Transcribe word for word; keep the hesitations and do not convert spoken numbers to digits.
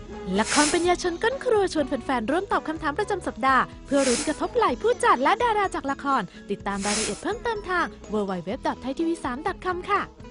ละครปัญญาชนก้นครัวชวนแฟนๆร่วมตอบคำถามประจำสัปดาห์เพื่อรุ้นกระทบไหล่ผู้จัดและดาราจากละครติดตามรายละเอียดเพิ่มเติมทาง ดับเบิลยู ดับเบิลยู ดับเบิลยู ดอท ไทยทีวีสาม ดอท คอม ค่ะ